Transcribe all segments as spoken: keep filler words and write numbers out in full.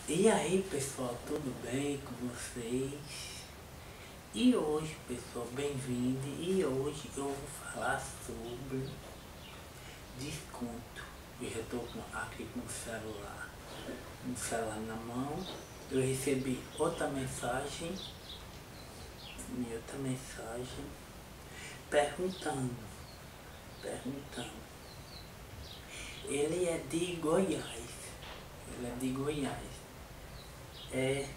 E aí pessoal, tudo bem com vocês? E hoje pessoal, bem-vindo. E hoje eu vou falar sobre desconto. Eu já estou aqui com o celular, com o celular na mão. Eu recebi outra mensagem, outra mensagem perguntando, perguntando. Ele é de Goiás, ele é de Goiás. É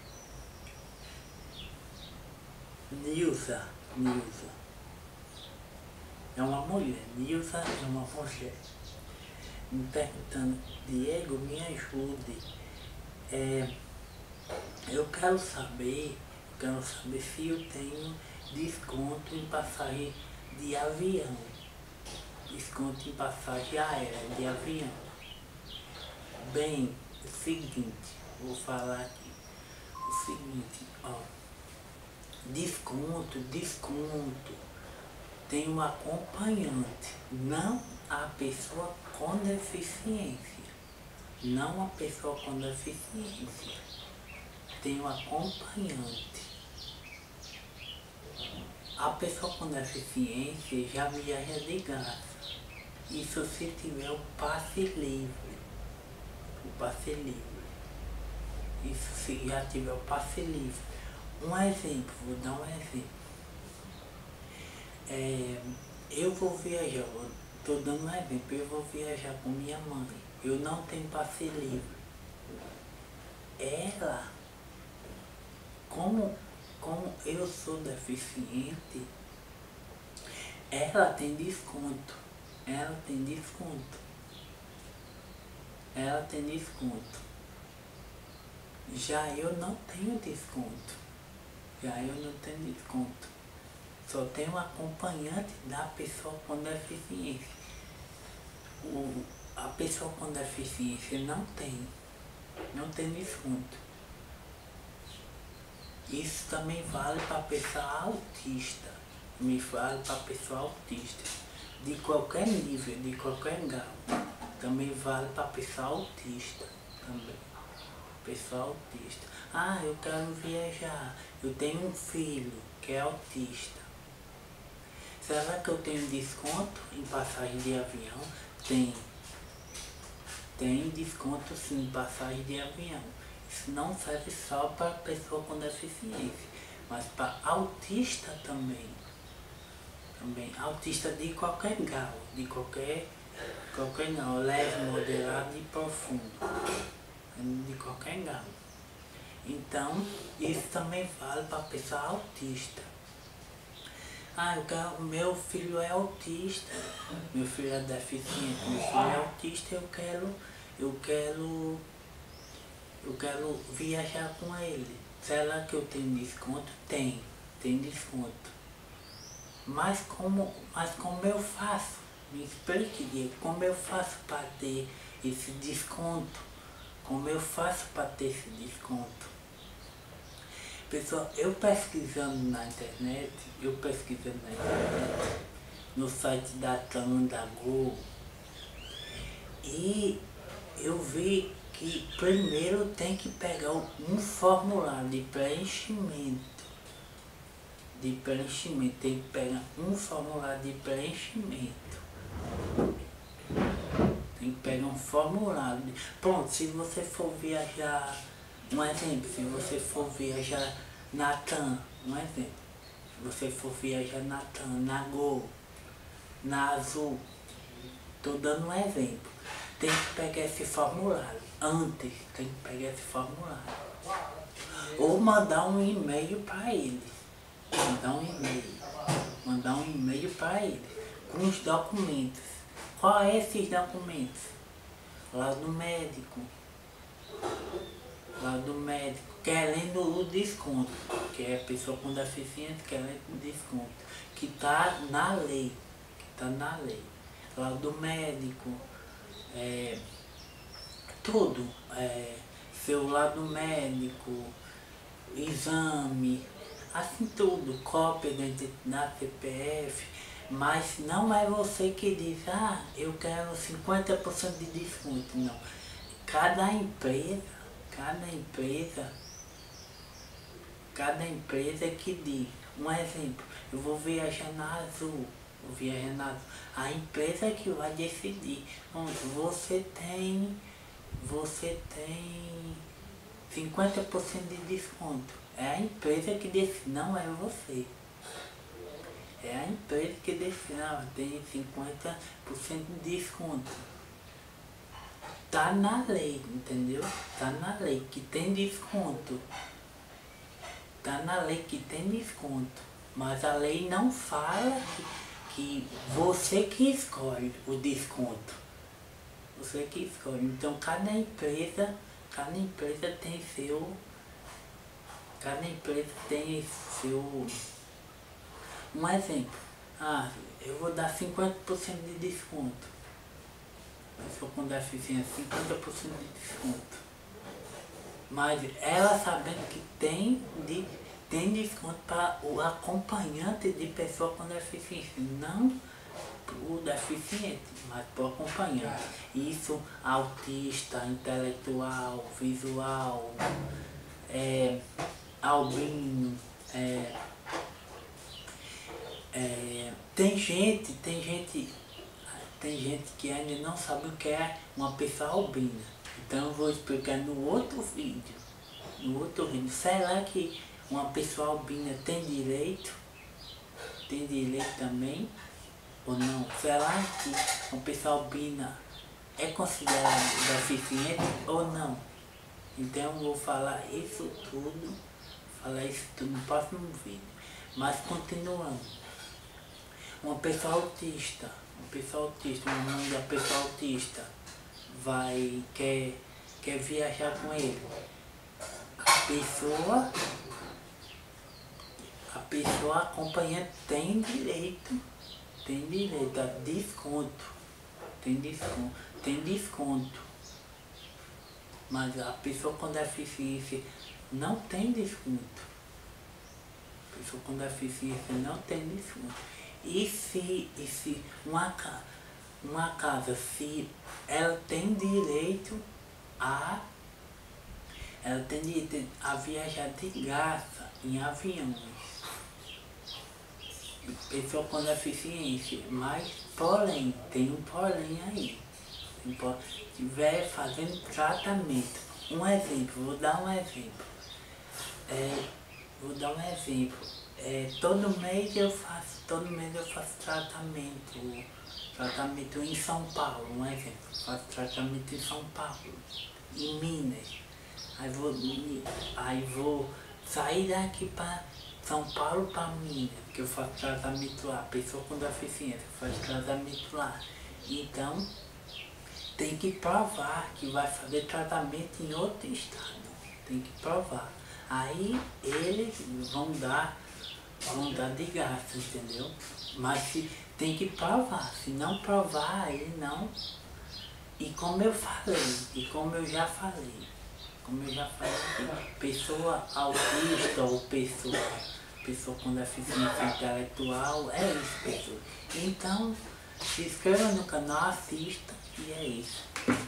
Nilza, Nilza. É uma mulher, Nilza é uma mulher. Me perguntando, Diego, me ajude. É, eu quero saber, eu quero saber se eu tenho desconto em passagem de avião. Desconto em passagem aérea de avião. Bem, o seguinte, vou falar aqui. O seguinte, ó. Desconto, desconto. Tem um acompanhante, não a pessoa com deficiência. Não a pessoa com deficiência. Tem um acompanhante. A pessoa com deficiência já viaja de graça. Isso se tiver o passe livre. O passe livre. Isso se já tiver o passe livre. Um exemplo, vou dar um exemplo. É, eu vou viajar, estou dando um exemplo, eu vou viajar com minha mãe. Eu não tenho passe livre. Ela, como, como eu sou deficiente, ela tem desconto. Ela tem desconto. Ela tem desconto. Já eu não tenho desconto. Já eu não tenho desconto. Só tem um acompanhante da pessoa com deficiência. O, a pessoa com deficiência não tem. Não tem desconto. Isso também vale para a pessoa autista. Me vale para a pessoa autista. De qualquer nível, de qualquer grau. Também vale para a pessoa autista. Também. Pessoa autista. Ah, eu quero viajar. Eu tenho um filho que é autista. Será que eu tenho desconto em passagem de avião? Tem. Tem desconto sim em passagem de avião. Isso não serve só para pessoa com deficiência, mas para autista também. Também. Autista de qualquer grau, de qualquer, qualquer grau, leve, moderado e profundo. De qualquer grau. Então, isso também vale para pessoa autista. Ah, eu quero, meu filho é autista, meu filho é deficiente, meu filho é autista, eu quero, eu quero, eu quero viajar com ele. Será que eu tenho desconto? Tem, tem desconto. Mas como, mas como eu faço? Me explique, Diego, como eu faço para ter esse desconto? Como eu faço para ter esse desconto? Pessoal, eu pesquisando na internet, eu pesquisando na internet, no site da TAM, da Gol, e eu vi que primeiro tem que pegar um formulário de preenchimento. De preenchimento, tem que pegar um formulário de preenchimento. Tem que pegar um formulário. De... Pronto, se você for viajar, um exemplo, se você for viajar na TAM, um exemplo, se você for viajar na TAM, na Gol, na Azul, estou dando um exemplo, tem que pegar esse formulário, antes tem que pegar esse formulário, ou mandar um e-mail para ele, mandar um e-mail, mandar um e-mail para ele, com os documentos. Qual é esses documentos? Lá do médico, lá do médico, querendo o desconto, que é a pessoa com deficiência querendo o desconto, que está na lei, que está na lei, lá do médico, é, tudo, é, seu lado médico, exame, assim tudo, cópia da identidade, C P F, mas não é você que diz, ah, eu quero cinquenta por cento de desconto, não. Cada empresa cada empresa, cada empresa que diz, um exemplo, eu vou viajar na Azul, vou viajar na Azul, a empresa que vai decidir, onde você tem, você tem cinquenta por cento de desconto, é a empresa que decide, não é você. É a empresa que decide, não, tem cinquenta por cento de desconto. Tá na lei, entendeu? Tá na lei que tem desconto. Tá na lei que tem desconto. Mas a lei não fala que, que você que escolhe o desconto. Você que escolhe. Então cada empresa, cada empresa tem seu. Cada empresa tem seu. Um exemplo. Ah, eu vou dar cinquenta por cento de desconto. Pessoa com deficiência, cinquenta por cento de desconto. Mas ela sabendo que tem, de, tem desconto para o acompanhante de pessoa com deficiência, não para o deficiente, mas para o acompanhante. Isso, autista, intelectual, visual, é, albino, é, é, tem gente, tem gente, tem gente que ainda não sabe o que é uma pessoa albina. Então eu vou explicar no outro vídeo. No outro vídeo. Será que uma pessoa albina tem direito? Tem direito também? Ou não? Será que uma pessoa albina é considerada deficiente ou não? Então eu vou falar isso tudo, falar isso tudo no próximo vídeo. Mas continuando. Uma pessoa autista, uma pessoa autista, o nome da pessoa autista vai, quer, quer viajar com ele. A pessoa, a pessoa acompanhante tem direito, tem direito a desconto, tem desconto, tem desconto. Mas a pessoa com deficiência não tem desconto. A pessoa com deficiência não tem desconto. E se, e se uma, uma casa, se ela tem direito a, ela tem direito a viajar de graça em aviões. Pessoa com deficiência, mas porém, tem um porém aí. Se estiver fazendo tratamento, um exemplo, vou dar um exemplo. É, vou dar um exemplo. É, todo mês eu faço, todo mês eu faço tratamento, tratamento em São Paulo, um exemplo, faço tratamento em São Paulo, em Minas. Aí vou, aí vou sair daqui para São Paulo para Minas, porque eu faço tratamento lá, pessoa com deficiência, faz tratamento lá. Então tem que provar que vai fazer tratamento em outro estado, tem que provar. Aí eles vão dar vão dar de graça, entendeu? Mas se, tem que provar, se não provar, aí não. E como eu falei, e como eu já falei, como eu já falei, pessoa autista ou pessoa, pessoa com deficiência intelectual, é isso, pessoal. Então, se inscreva no canal, assista, e é isso.